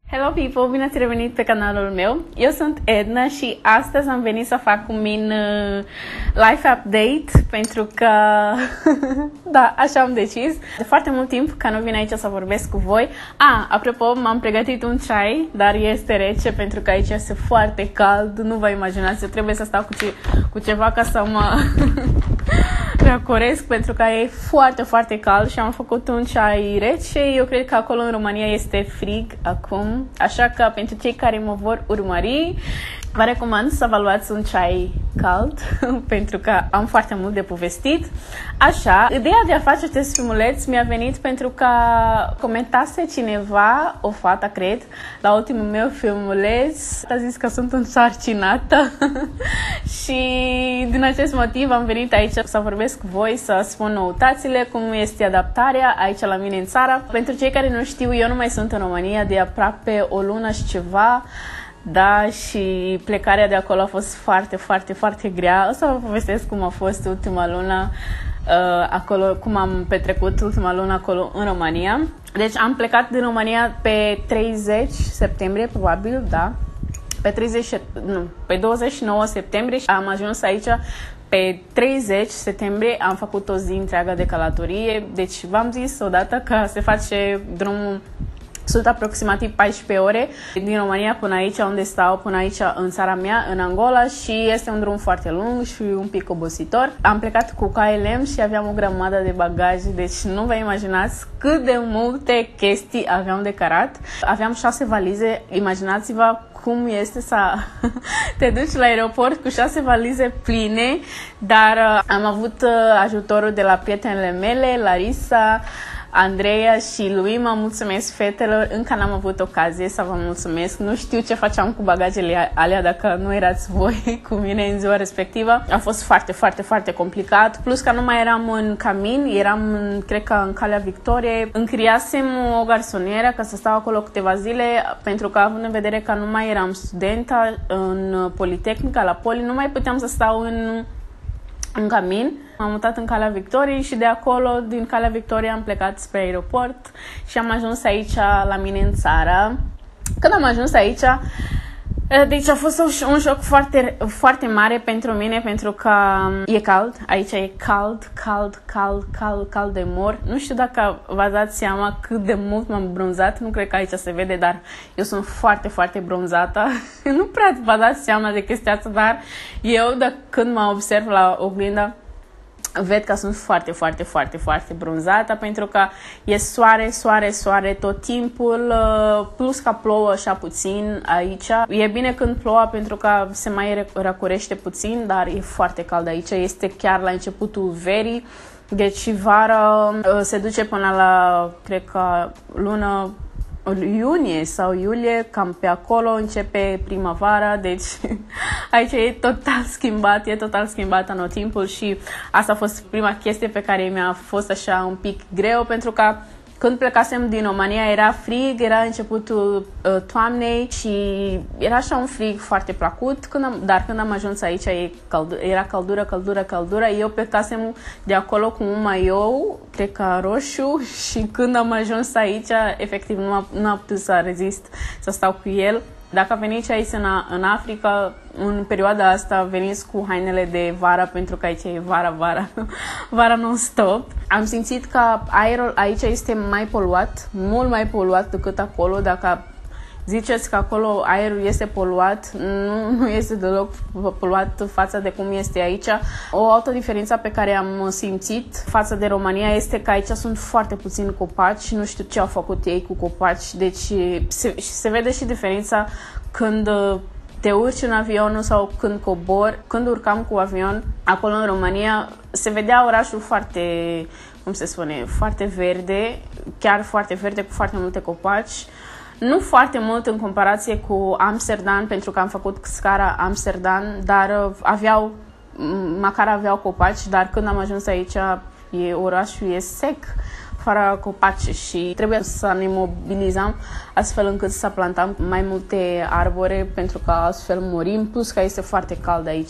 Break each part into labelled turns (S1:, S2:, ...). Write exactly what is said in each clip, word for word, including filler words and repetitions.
S1: Hello people, bine ați revenit pe canalul meu. Eu sunt Edna și astăzi am venit să fac un min uh, life update pentru că da, așa am decis. De foarte mult timp că nu vin aici să vorbesc cu voi. Ah, apropo, m-am pregătit un ceai, dar este rece pentru că aici este foarte cald. Nu vă imaginați, eu trebuie să stau cu, ce, cu ceva ca să mă răcoresc pentru că e foarte, foarte cald și am făcut un ceai rece. Eu cred că acolo în România este frig acum, așa că pentru cei care mă vor urmări, vă recomand să vă luați un ceai cald pentru că am foarte mult de povestit. Așa, ideea de a face acest filmuleț mi-a venit pentru că comentase cineva, o fată cred, la ultimul meu filmuleț, a zis că sunt însărcinată și din acest motiv am venit aici să vorbesc cu voi, să spun noutățile, cum este adaptarea aici la mine în țară. Pentru cei care nu știu, eu nu mai sunt în România de aproape o lună și ceva. Da, și plecarea de acolo a fost foarte, foarte, foarte grea. O să vă povestesc cum a fost ultima lună uh, acolo, cum am petrecut ultima lună acolo în România. Deci am plecat din România pe treizeci septembrie, probabil, da. Pe treizeci, nu, pe douăzeci și nouă septembrie și am ajuns aici pe treizeci septembrie. Am făcut o zi întreagă de călătorie. Deci v-am zis odată că se face drumul. Sunt aproximativ paisprezece ore din România până aici, unde stau, până aici în țara mea, în Angola, și este un drum foarte lung și un pic obositor. Am plecat cu K L M și aveam o grămadă de bagaje, deci nu vă imaginați cât de multe chestii aveam de cărat. Aveam șase valize, imaginați-vă cum este să te duci la aeroport cu șase valize pline, dar uh, am avut uh, ajutorul de la prietenele mele, Larisa, Andreea și lui. Mă mulțumesc fetelor, încă n-am avut ocazie să vă mulțumesc. Nu știu ce făceam cu bagajele alea dacă nu erați voi cu mine în ziua respectivă. A fost foarte, foarte, foarte complicat. Plus că nu mai eram în Camin, eram, cred că, în Calea Victoriei. Închiriasem o garsonieră ca să stau acolo câteva zile, pentru că, având în vedere că nu mai eram studentă în Politehnica, la Poli, nu mai puteam să stau în în Camin. M-am mutat în Calea Victoriei și de acolo, din Calea Victoriei, am plecat spre aeroport și am ajuns aici la mine în țară. Când am ajuns aici, deci a fost un șoc foarte, foarte mare pentru mine, pentru că e cald, aici e cald, cald, cald, cald, cald de mor. Nu știu dacă v-ați dat seama cât de mult m-am bronzat, nu cred că aici se vede, dar eu sunt foarte, foarte bronzată. Nu prea v-ați dat seama de chestia asta, dar eu, de când mă observ la oglindă, ved că sunt foarte, foarte, foarte, foarte bronzată, pentru că e soare, soare, soare tot timpul, plus că plouă așa puțin aici. E bine când plouă pentru că se mai răcorește puțin, dar e foarte cald aici. Este chiar la începutul verii, deci vara se duce până la, cred că, lună iunie sau iulie, cam pe acolo începe primăvara, deci aici e total schimbat, e total schimbat anotimpul și asta a fost prima chestie pe care mi-a fost așa un pic greu, pentru că când plecasem din România era frig, era începutul uh, toamnei și era așa un frig foarte plăcut, când am, dar când am ajuns aici e căldură, era căldură, căldură, căldură. Eu plecasem de acolo cu un maiou, cred că roșu, și când am ajuns aici, efectiv nu am, nu am putut să rezist să stau cu el. Dacă veniți aici în, în Africa, în perioada asta, veniți cu hainele de vară, pentru că aici e vara, vara, vara non-stop. Am simțit că aerul aici este mai poluat, mult mai poluat decât acolo. Dacă ziceți că acolo aerul este poluat, nu, nu este deloc poluat față de cum este aici. O altă diferență pe care am simțit față de România este că aici sunt foarte puțini copaci, nu știu ce au făcut ei cu copaci, deci se, se vede și diferența când te urci în avion sau când cobor. Când urcam cu avion acolo în România, se vedea orașul foarte, cum se spune, foarte verde, chiar foarte verde, cu foarte multe copaci. Nu foarte mult în comparație cu Amsterdam, pentru că am făcut scara Amsterdam, dar aveau, măcar aveau copaci, dar când am ajuns aici, e, orașul e sec, fără copaci și trebuie să ne mobilizăm astfel încât să plantăm mai multe arbore pentru că astfel murim, plus că este foarte cald aici.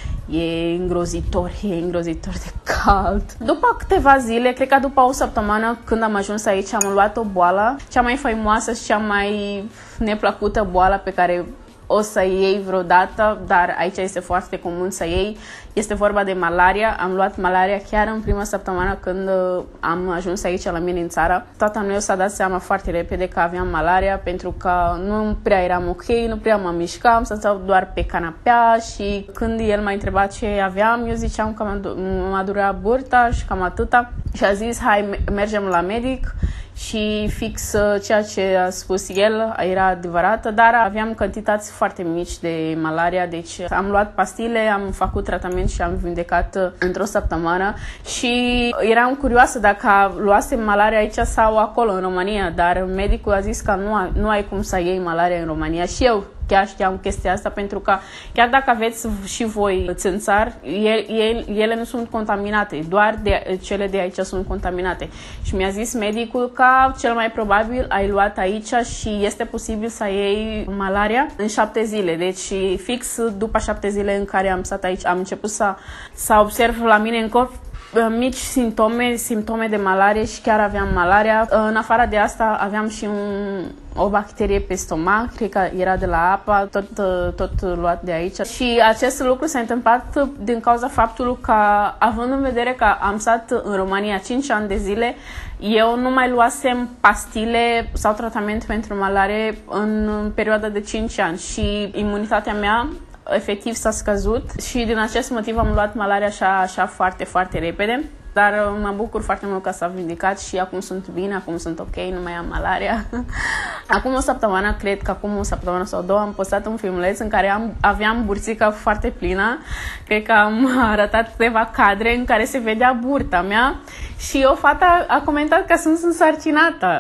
S1: E îngrozitor, e îngrozitor de cald. După câteva zile, cred că după o săptămână când am ajuns aici, am luat o boală, cea mai faimoasă și cea mai neplăcută boală pe care o să iei vreodată, dar aici este foarte comun să iei. Este vorba de malaria. Am luat malaria chiar în prima săptămână când am ajuns aici la mine în țară. Tata meu s-a dat seama foarte repede că aveam malaria pentru că nu prea eram ok, nu prea mă mișcam, să stau doar pe canapea și când el m-a întrebat ce aveam, eu ziceam că m-a durat burta și cam atâta și a zis hai mergem la medic. Și fix ceea ce a spus el era adevărat, dar aveam cantități foarte mici de malaria, deci am luat pastile, am făcut tratament și am vindecat într-o săptămână și eram curioasă dacă luasem malaria aici sau acolo în România, dar medicul a zis că nu, nu ai cum să iei malaria în România și eu chiar știam chestia asta pentru că chiar dacă aveți și voi țânțari, ele, ele nu sunt contaminate, doar de, cele de aici sunt contaminate. Și mi-a zis medicul că cel mai probabil ai luat aici și este posibil să iei malaria în șapte zile. Deci fix după șapte zile în care am stat aici, am început să, să observ la mine în corp mici simptome, simptome de malarie și chiar aveam malaria. În afară de asta aveam și un, o bacterie pe stomac, cred că era de la apă, tot, tot luat de aici. Și acest lucru s-a întâmplat din cauza faptului că, având în vedere că am stat în România cinci ani de zile, eu nu mai luasem pastile sau tratament pentru malarie în perioada de cinci ani și imunitatea mea efectiv s-a scăzut și din acest motiv am luat malaria așa, așa foarte, foarte repede. Dar mă bucur foarte mult că s-a vindecat și acum sunt bine, acum sunt ok, nu mai am malaria. Acum o săptămână, cred că acum o săptămână sau două, am postat un filmuleț în care am, aveam burțica foarte plină. Cred că am arătat câteva cadre în care se vedea burta mea și o fată a comentat că sunt însărcinată.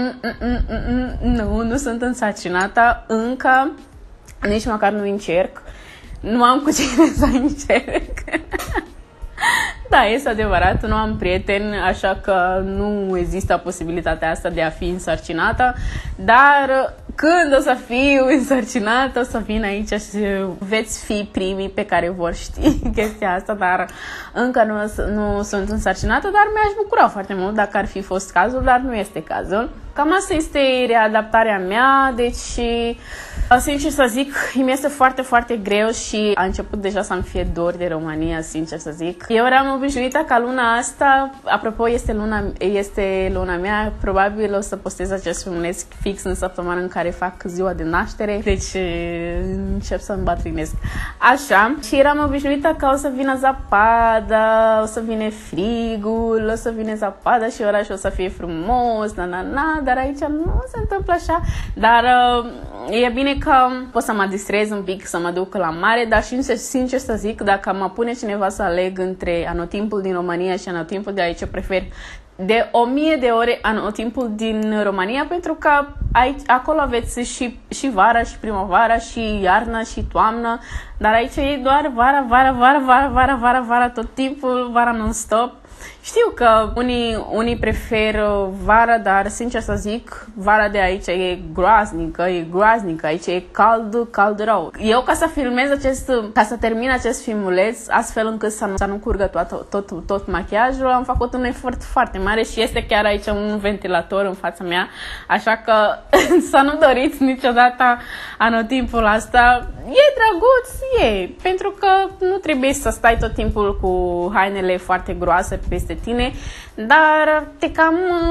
S1: Nu, nu sunt însărcinată încă, nici măcar nu încerc. Nu am cu cine să încerc. Da, este adevărat, nu am prieteni, așa că nu există posibilitatea asta de a fi însărcinată, dar când o să fiu însărcinată, o să vin aici și veți fi primii pe care vor ști chestia asta, dar încă nu, nu sunt însărcinată, dar mi-aș bucura foarte mult dacă ar fi fost cazul, dar nu este cazul. Cam asta este readaptarea mea, deci sincer să zic, îmi este foarte, foarte greu și a început deja să-mi fie dor de România, sincer să zic. Eu eram obișnuită ca luna asta, apropo, este luna, este luna mea, probabil o să postez acest filmuleț fix în săptămâna în care fac ziua de naștere, deci încep să îmbătrânesc. Așa, și eram obișnuită că o să vină zăpada, o să vine frigul, o să vină zăpada și orașul o să fie frumos, na, na, na, dar aici nu se întâmplă așa, dar e bine că pot să mă distrez un pic, să mă duc la mare, dar și sincer să zic, dacă mă pune cineva să aleg între anotimpul din România și anotimpul de aici, prefer de o mie de ore anotimpul din România, pentru că aici, acolo aveți și, și vara, și primăvara, și iarnă, și toamnă, dar aici e doar vara, vara, vara, vara, vara, vara, vara, tot timpul, vara non-stop. Știu că unii, unii preferă vara, dar sincer să zic, vara de aici e groaznică, e groaznică, aici e cald, cald rău. Eu ca să filmez acest, ca să termin acest filmuleț, astfel încât să nu, să nu curgă tot, tot, tot machiajul, am făcut un efort foarte mare și este chiar aici un ventilator în fața mea, așa că să nu doriți niciodată anotimpul asta. E drăguț, e, pentru că nu trebuie să stai tot timpul cu hainele foarte groase peste tine, dar te cam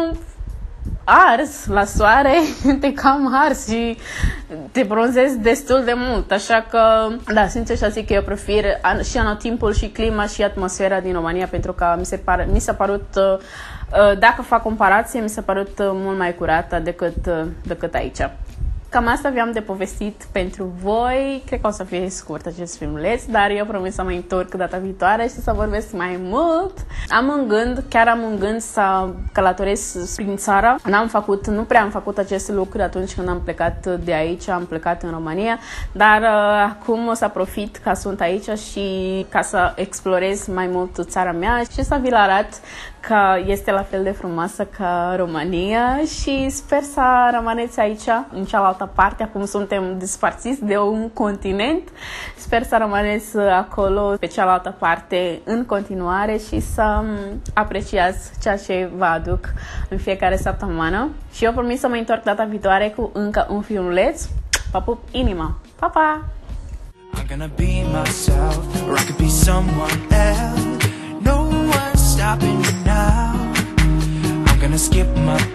S1: ars la soare, te cam ars și te bronzezi destul de mult, așa că, da, sincer să zic că eu prefer și anotimpul și clima și atmosfera din România, pentru că mi, se pare, mi s-a părut, dacă fac comparație, mi s-a părut mult mai curată decât, decât aici. Cam asta aveam de povestit pentru voi. Cred că o să fie scurt acest filmuleț, dar eu promit să mă întorc data viitoare și să vorbesc mai mult. Am în gând, chiar am în gând să călătoresc prin țară. N-am făcut, nu prea am făcut acest lucru atunci când am plecat de aici, am plecat în România, dar uh, acum o să profit că sunt aici și ca să explorez mai mult țara mea și să vi-l arăt că este la fel de frumoasă ca România și sper să rămâneți aici, în cealaltă parte. Acum suntem despărțiți de un continent. Sper să rămâneți acolo, pe cealaltă parte, în continuare și să apreciați ceea ce vă aduc în fiecare săptămână. Și eu promit să mă întorc data viitoare cu încă un filmuleț. Vă pup inima! Pa, pa!
S2: I'm gonna be myself, or I could be someone else. No one's stopping me now. I'm gonna skip my